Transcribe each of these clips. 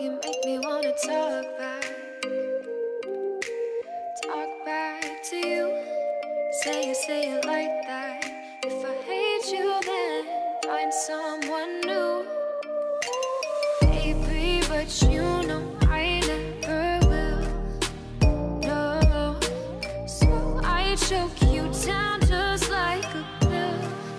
you make me wanna talk back to you. Say it like that. If I hate you, then find someone new. Baby, but you know I never will. No, so I choke you down just like a pill.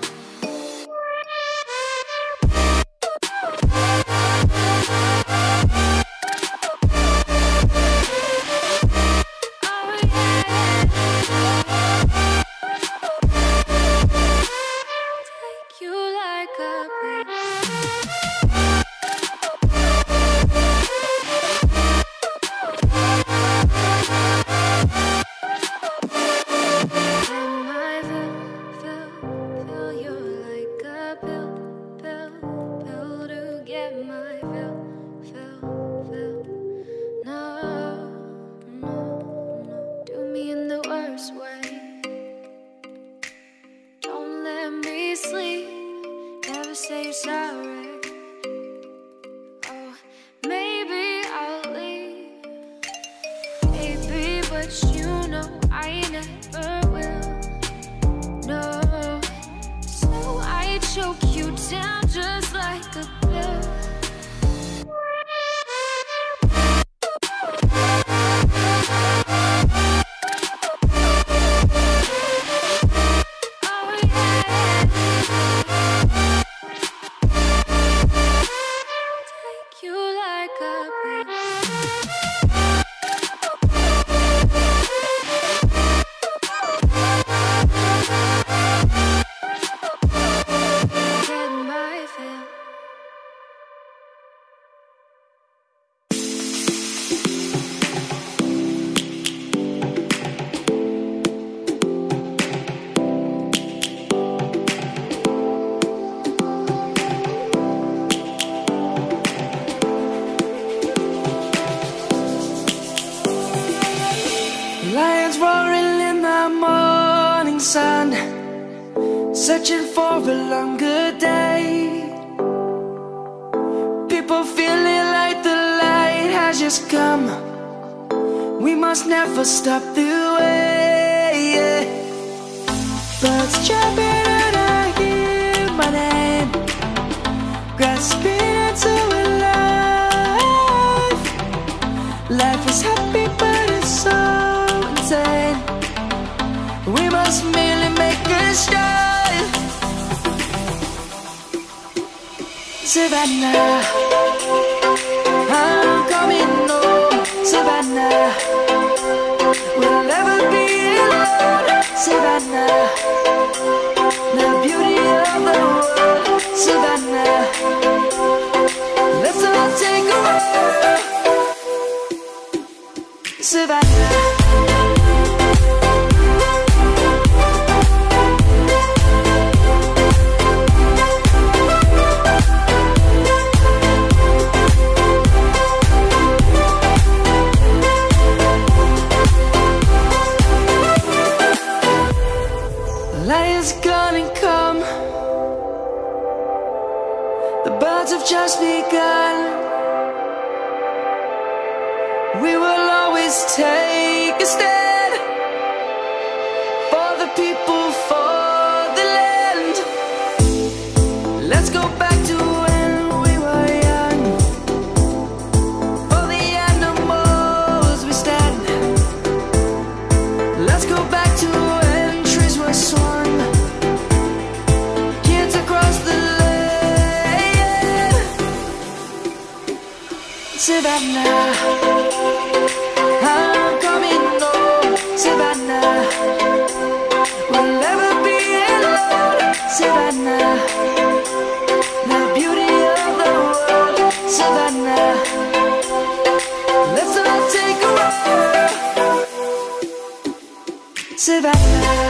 Searching for a longer day. People feeling like the light has just come. We must never stop the way, yeah. Birds jumping and I hear my name, grasping into a life. Life is happy but it's so insane. We must merely make a start. Savannah, I'm coming home. Savannah, we'll never be alone. Savannah, the beauty of the world. Savannah, let's all take a walk. Savannah. Lion's gonna come. The birds have just begun. We will always take a stand for the people, for the land. Let's go back to when we were young. For the animals we stand. Let's go back to when trees were swung. Kids across the land. Savannah, I'm coming home. Savannah, we'll never be alone. Savannah, the beauty of the world. Savannah, let's all take a walk. Savannah.